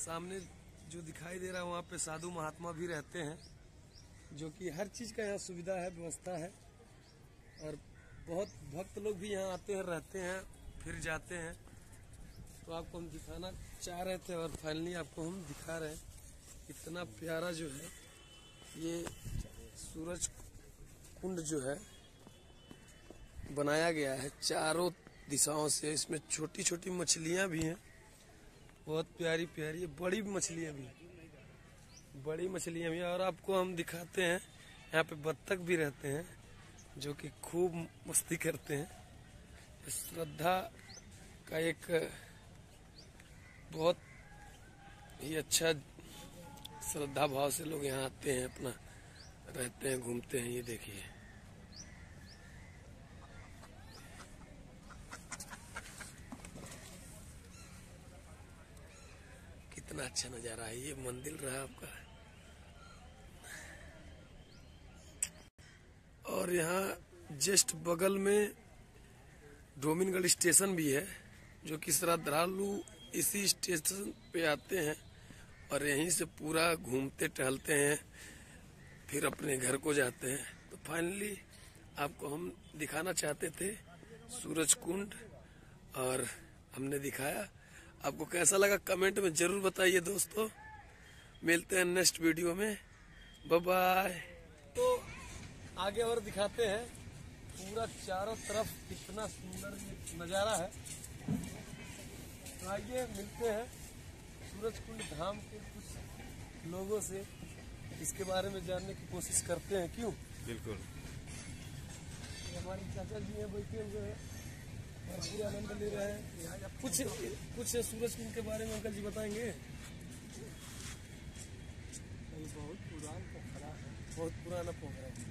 सामने जो दिखाई दे रहा है वहाँ पे साधु महात्मा भी रहते हैं, जो कि हर चीज़ का यहाँ सुविधा है, व्यवस्था है। और बहुत भक्त लोग भी यहाँ आते हैं, रहते हैं, फिर जाते हैं। तो आपको हम दिखाना चाह रहे थे और फाइनली आपको हम दिखा रहे हैं। इतना प्यारा जो है ये सूरज कुंड जो है बनाया गया है चारों दिशाओं से। इसमें छोटी छोटी मछलियाँ भी हैं, बहुत प्यारी प्यारी, बड़ी मछलियाँ भी, बड़ी मछलियाँ भी। और आपको हम दिखाते हैं यहाँ पे बत्तख भी रहते हैं, जो कि खूब मस्ती करते हैं। श्रद्धा का एक बहुत ही अच्छा श्रद्धा भाव से लोग यहाँ आते हैं, अपना रहते हैं, घूमते हैं। ये देखिए कितना अच्छा नजारा है। ये मंदिर रहा आपका, और यहाँ जस्ट बगल में डोमिनगढ़ स्टेशन भी है, जो कि श्रद्धालु इसी स्टेशन पे आते हैं और यहीं से पूरा घूमते टहलते हैं, फिर अपने घर को जाते हैं। तो फाइनली आपको हम दिखाना चाहते थे सूरज कुंड, और हमने दिखाया। आपको कैसा लगा कमेंट में जरूर बताइए दोस्तों। मिलते हैं नेक्स्ट वीडियो में, बाय बाय। तो आगे और दिखाते हैं, पूरा चारों तरफ कितना सुंदर नज़ारा है। तो आइए मिलते हैं सूरज कुंड धाम के कुछ लोगों से, इसके बारे में जानने की कोशिश करते हैं। क्यों? बिल्कुल। हमारे चाचा जी हैं, बैठे हुए हैं और पूरा आनंद ले रहे हैं। कुछ सूरज कुंड के बारे में अंकल जी बताएंगे? बहुत पुराना पोखरा है, बहुत पुराना पोखरा है।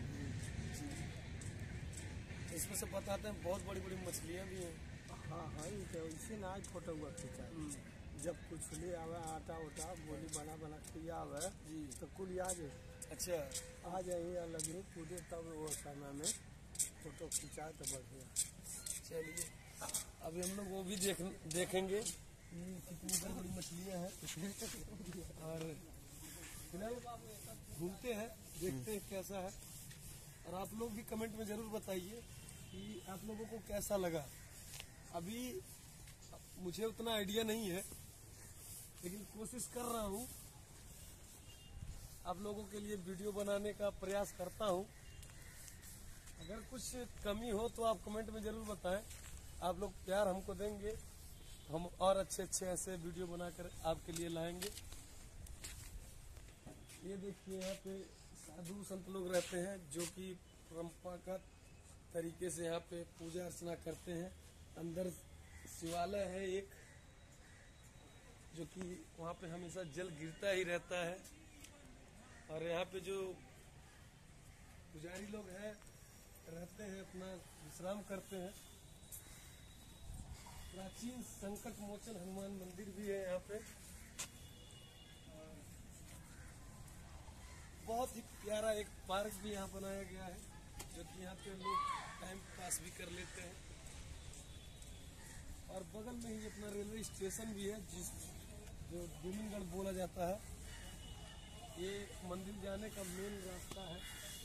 इसमें से बताते हैं बहुत बड़ी बड़ी मछलियाँ भी हैं। हाँ हाँ, इसे ना फोटो हुआ खींचा। जब कुछ ले आवे आटा उटा बोली बना बना खिया आवे जी, तो कुल आ जाए। अच्छा, आ जाइए अलग ही कूदे, तब वो समय में फोटो खिंचाए तो बढ़िया। चलिए अभी हम लोग वो भी देखेंगे कि कितनी बड़ी बड़ी मछलियाँ हैं। और फिलहाल घूमते हैं, देखते हैं कैसा है। और आप लोग भी कमेंट में जरूर बताइए कि आप लोगों को कैसा लगा। अभी मुझे उतना आइडिया नहीं है, लेकिन कोशिश कर रहा हूँ, आप लोगों के लिए वीडियो बनाने का प्रयास करता हूँ। अगर कुछ कमी हो तो आप कमेंट में जरूर बताएं। आप लोग प्यार हमको देंगे, हम और अच्छे अच्छे ऐसे वीडियो बनाकर आपके लिए लाएंगे। ये देखिए यहाँ पे साधु संत लोग रहते हैं, जो कि परंपरागत तरीके से यहाँ पे पूजा अर्चना करते हैं। अंदर शिवालय है एक, जो कि वहाँ पे हमेशा जल गिरता ही रहता है। और यहाँ पे जो पुजारी लोग हैं रहते हैं, अपना विश्राम करते हैं। प्राचीन संकट मोचन हनुमान मंदिर भी है यहाँ पे। बहुत ही प्यारा एक पार्क भी यहाँ बनाया गया है, जो कि यहाँ पे लोग टाइम पास भी कर लेते हैं। और बगल में ही अपना रेलवे स्टेशन भी है, जो डोमिनगढ़ बोला जाता है। ये मंदिर जाने का मेन रास्ता है।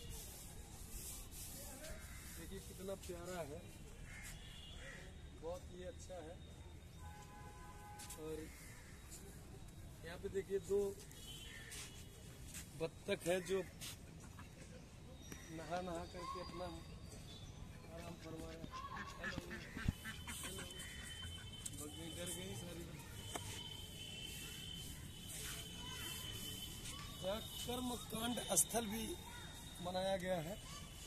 देखिए कितना प्यारा है, बहुत ही अच्छा है। और यहाँ पे देखिए दो बत्तख है, जो नहा नहा करके अपना आराम फरमाया। बकरी डर गई सारी। कर्म कांड स्थल भी बनाया गया है।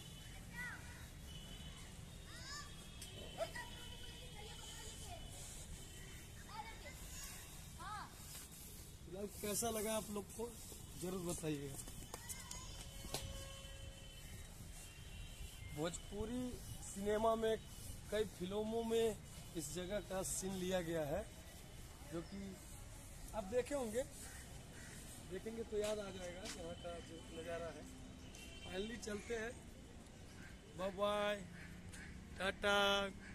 कैसा लगा आप लोग को जरूर बताइएगा। भोजपुरी सिनेमा में कई फिल्मों में इस जगह का सीन लिया गया है, जो कि आप देखे होंगे, देखेंगे तो याद आ जाएगा यहाँ का जो नज़ारा है। फाइनली चलते हैं, बाय बाय, टाटा।